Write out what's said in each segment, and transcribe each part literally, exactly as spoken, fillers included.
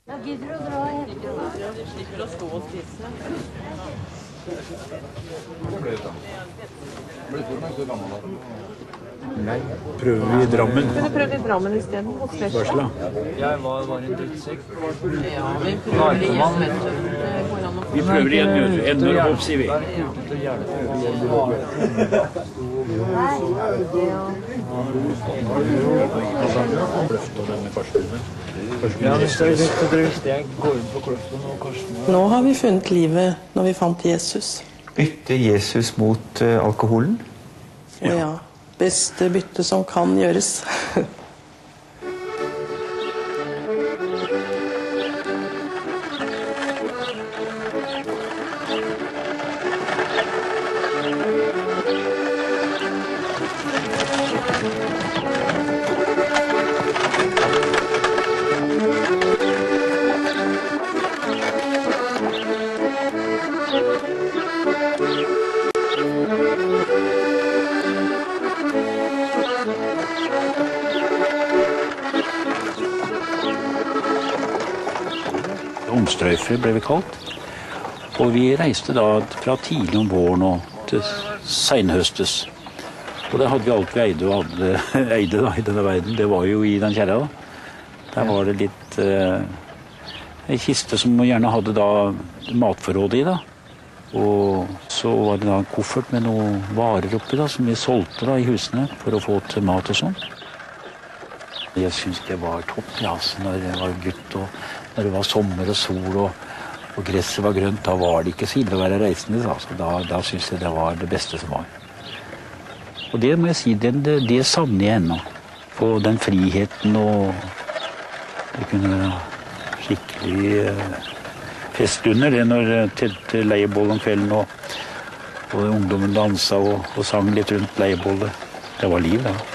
Jeg gidder å dra i hendene. De slipper å stå og spise. Nei, prøver vi i Drammen. Kunne prøve i Drammen i stedet, hos Varsla. Jeg var, var en drittsekk. Ja, vi prøver igjen, vet du. Det går an å få. Vi prøver igjen, gjør vi. En nødhåp, sier vi. Nå har vi funnet livet når vi fant Jesus. Bytte Jesus mot uh, alkoholen? Ja. ja, beste bytte som kan gjøres. Omstrøyfere ble vi kalt, og vi reiste da fra tidlig om våren og til senhøstes. Og det hadde vi alt vi eide og hadde, eide da, i denne verden. Det var jo i den kjerra da. Der var det litt eh, en kiste som gjerne hadde da matforråd i da. Og så var det da en koffert med noen varer oppi da, som vi solgte da i husene for å få til mat og sånn. Jeg synes det var topp, ja, altså, når jeg var gutt, og når det var sommer og sol, og, og gresset var grønt, da var det ikke så ille å være reisende, altså. Da, da synes jeg det var det beste som var. Og det må jeg si, det, det, det savner jeg ennå. På den friheten, og det kunne være skikkelig eh, fest under det når til, til leieboll om kvelden, og, og ungdommen dansa og, og sang litt rundt leiebollet. Det var liv, da.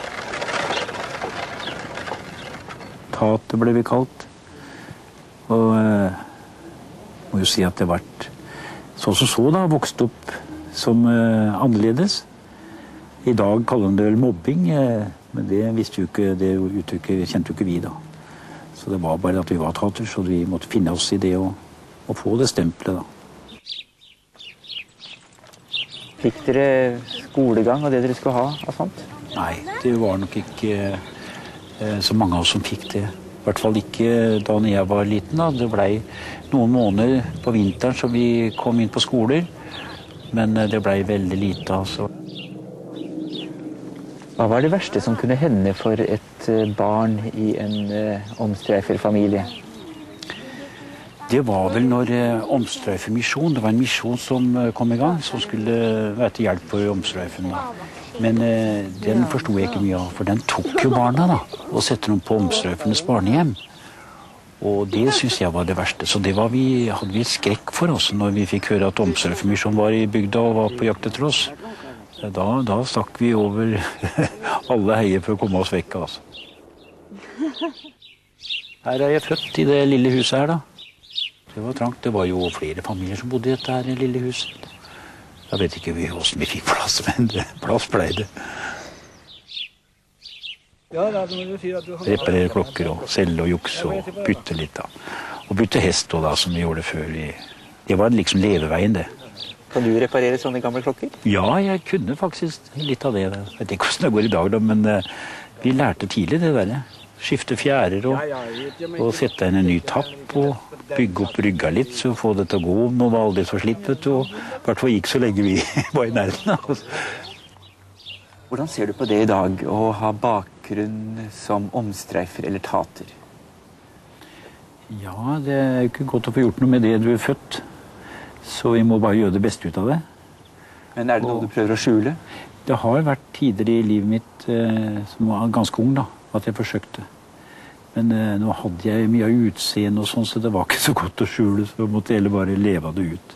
Tater ble vi kalt, og eh, må jo si at det har vært sånn som så da, vokst opp som eh, annerledes. I dag kaller de det vel mobbing, eh, men det visste jo ikke, det uttrykket kjente jo ikke vi da. Så det var bare at vi var tater, så vi måtte finne oss i det og, og få det stempelet da. Fikk dere skolegang og det dere skulle ha av sånt? Nei, det var nok ikke så mange av oss som fikk det. I hvert fall ikke da jeg var liten. Da. Det ble noen måneder på vinteren så vi kom inn på skoler, men det ble veldig lite. Altså. Hva var det verste som kunne hende for et barn i en uh, omstreiferfamilie? Det var vel når uh, omstreifermisjon, det var en misjon som uh, kom i gang, som skulle være til hjelp for omstreiferne. Men eh, den forstod jeg ikke mye av, for den tok jo barna da, og sette dem på omstrøyfernes barnehjem. Og det synes jeg var det verste. Så det var vi, hadde vi skrekk for oss når vi fikk høre at omstrøyfermisjonen var i bygda og var på jakt etter oss. Da, da stakk vi over alle heier for å komme oss vekk, altså. Her er jeg født i det lille huset her da. Det var trangt, det var jo flere familier som bodde i dette her lille huset. Jeg vet ikke hvordan vi fikk plass, men plass ble det. Reparere klokker og selge og jukse og bytte litt da. Og bytte hest også da, som vi gjorde før. Vi... Det var liksom leveveien det. Kan du reparere sånne gamle klokker? Ja, jeg kunne faktisk litt av det. Jeg vet ikke hvordan det går i dag da, men uh, vi lærte tidlig det der. Skifte fjærer og, og sette inn en ny tapp og bygge opp rygga litt, så få det til å gå om noe var aldri så slitt, vet du, og i hvert fall gikk så lenge vi var i nærheten. Hvordan ser du på det i dag, å ha bakgrunn som omstreifer eller tater? Ja, det er jo ikke godt å få gjort noe med det du er født, så vi må bare gjøre det beste ut av det. Men er det noe og, du prøver å skjule? Det har vært tider i livet mitt eh, som var ganske ung da, at jeg forsøkte. Men eh, nå hadde jeg mye av utseende og sånn, så det var ikke så godt å skjule, så jeg måtte heller bare leve det ut.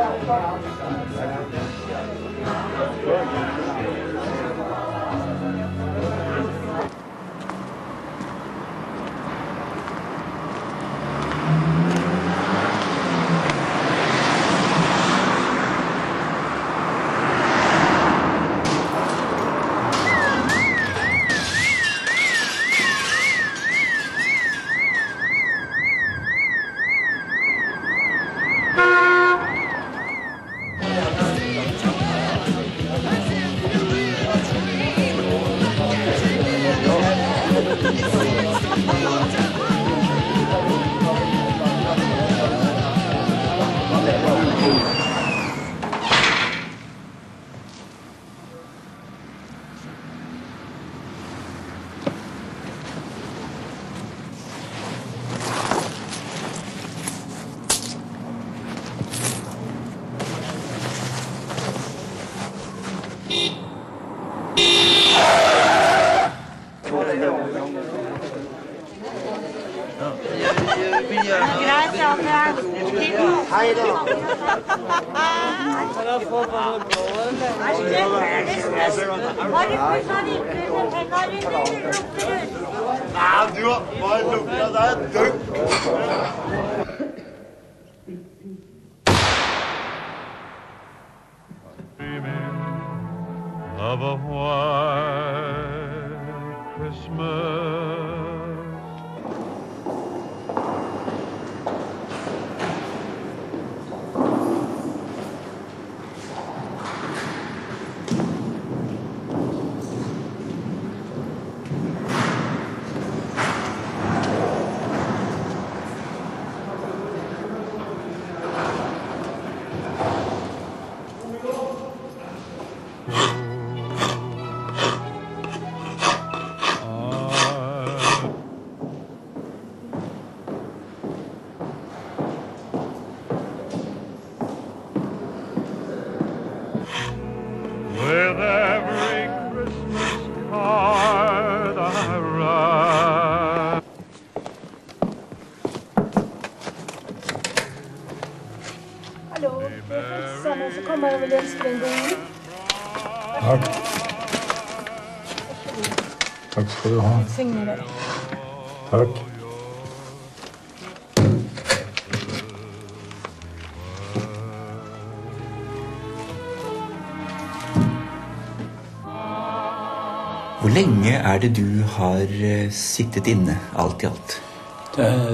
Of a white Christmas. With every Christmas card I write. Hallo, det er Susanne som kommer og vil ønske en god jul. Takk. Takk skal du ha. Signe deg. Takk. Hvor lenge er det du har eh, sittet inne, alt i alt? Det